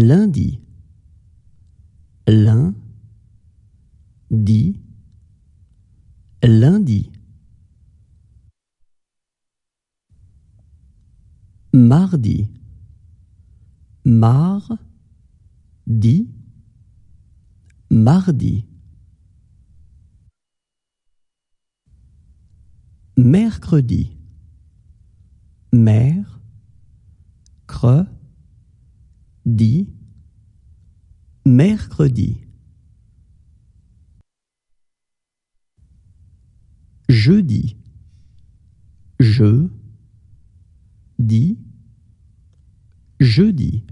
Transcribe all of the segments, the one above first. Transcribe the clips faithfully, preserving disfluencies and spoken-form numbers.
lundi, lundi, lundi. Mardi, mardi, mardi. Mercredi, mercredi, mercredi. Jeudi, jeudi, jeudi.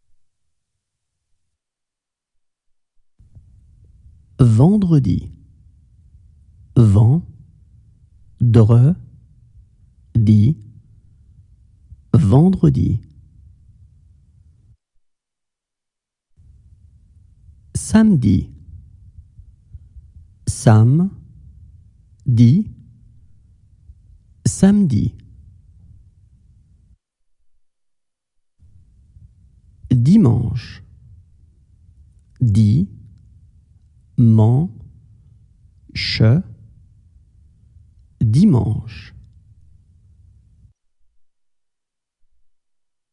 Vendredi, vendredi, vendredi. Samedi, samedi, samedi. Dimanche, dimanche, dimanche.